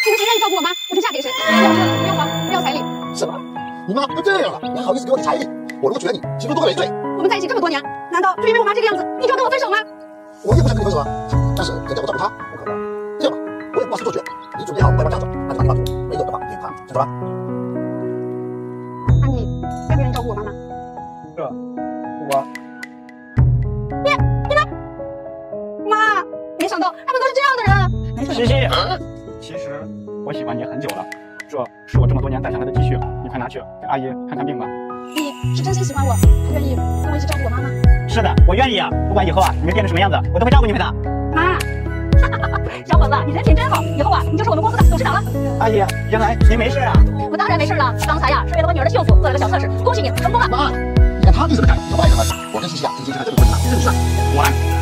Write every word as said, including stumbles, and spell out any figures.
你们谁愿意照顾我妈，我就嫁给谁，不要车，不要房，不要彩礼。 什么？你妈都这样了，你还好意思给我提彩礼？我如果娶了你，岂不是多个累赘？ 我们在一起这么多年，难道就因为我妈这个样子，你就要跟我分手吗？ 我也不想跟你分手啊，但是人家我照顾她，不可能。这样吧，我也不把事做绝，你准备好外貌嫁妆，那就把你妈祖没有的话给她，知道吧？ 那你愿不愿意照顾我妈妈？ 这，我。 你你们，妈，没想到他们都是这样的人。没事。 西西，其实我喜欢你很久了，这是我这么多年攒下来的积蓄，你快拿去给阿姨看看病吧。 你是真心喜欢我，还愿意跟我一起照顾我妈吗？ 是的，我愿意啊！不管以后啊你们变成什么样子，我都会照顾你们的。 妈，小伙子，你人品真好，以后啊你就是我们公司的董事长了。 阿姨，原来您没事啊？ 我当然没事了，刚才呀是为了我女儿的幸福做了个小测试，恭喜你成功了。 妈，你看他对什么改？是外人了。我跟西西啊，真心是个这个婚姻啊，真是。 我来。